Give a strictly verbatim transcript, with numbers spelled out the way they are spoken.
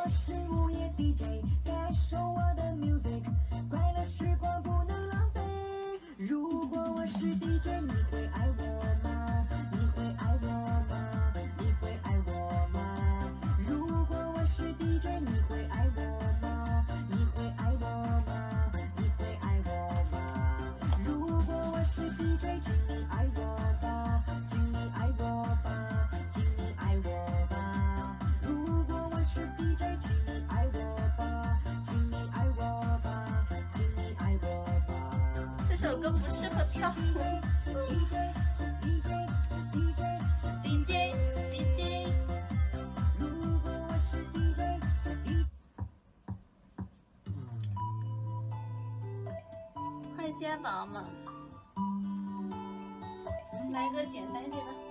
我是午夜 D J， 感受我的 music， 快乐时光不能浪费。如果我是 D J， 你会爱我吗？你会爱我吗？你会爱我吗？如果我是 D J， 你会爱我吗？你会爱我吗？你会爱我吗？如果我是 D J， 请你爱我吧，请你爱我吧，请你爱我吧。如果我是 D J， 请你爱我吧，请你爱我吧，请你爱我吧。 这首歌不适合跳舞。D J D J， 如果我是 D J， 欢迎新来宝宝们，来个简单一点的。